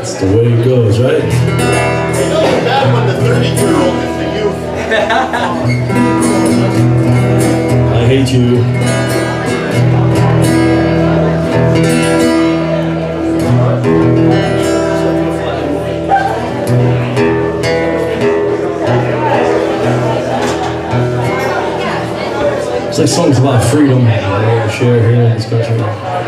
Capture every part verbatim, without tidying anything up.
That's the way it goes, right? You know the bad one, the thirty-year-old is the youth. I hate you. It's like songs about freedom that we share here in this country.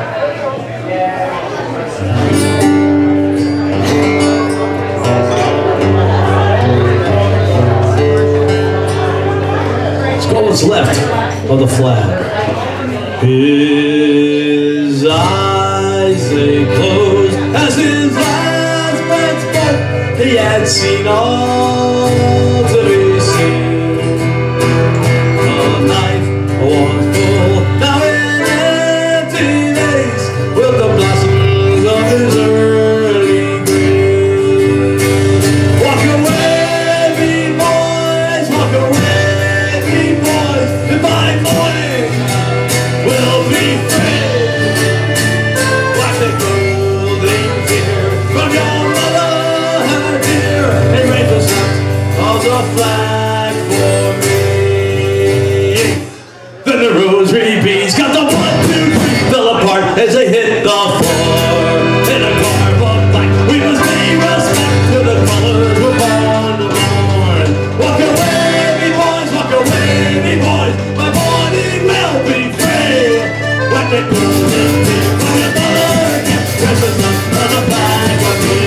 Let's go what's left of the flag. His eyes they closed as his last breath spoke. He had seen all to be seen. The night was full, now in empty days, with the blossoms of his early grave. Walk away, me boys, walk away, me boys, and by morning we'll be free. Like the golden tear from your mother, dear, and raise the sound of the flag for me. Then the rosary beads got the one, two, three, fell apart as they hit the floor. In a garb of black, we must pay respect to the colors we're born to mourn. Walk away, me boys, walk away, me boys, my morning will be free. Like the golden tear from your mother, there's the sun on the flag of me.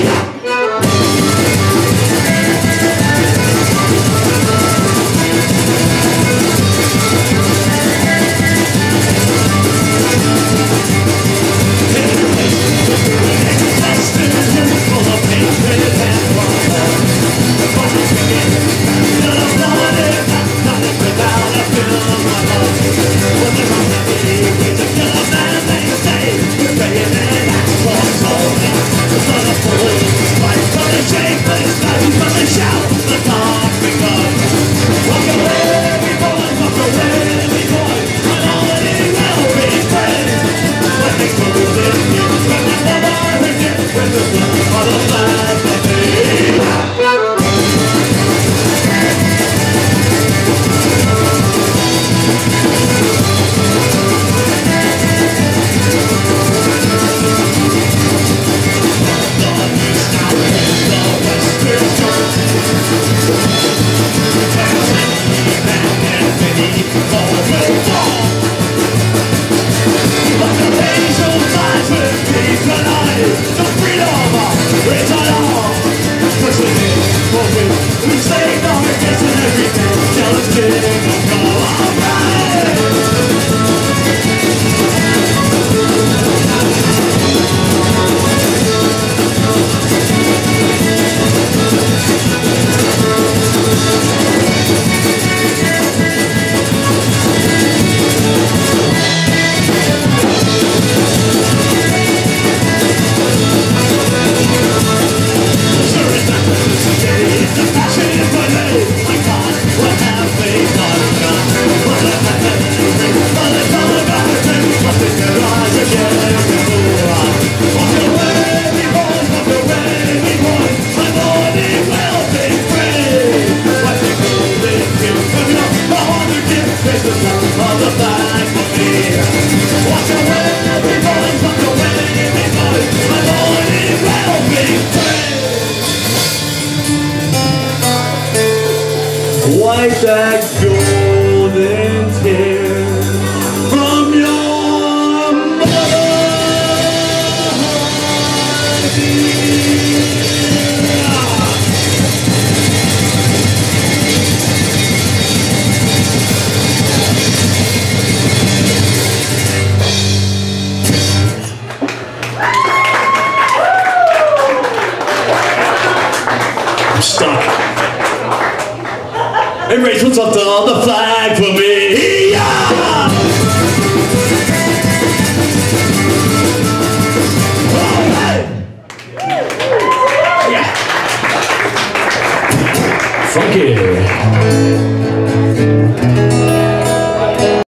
Wipe that golden tear from your mother. I'm stuck. Hey, Rach, what's up to all the flag for me?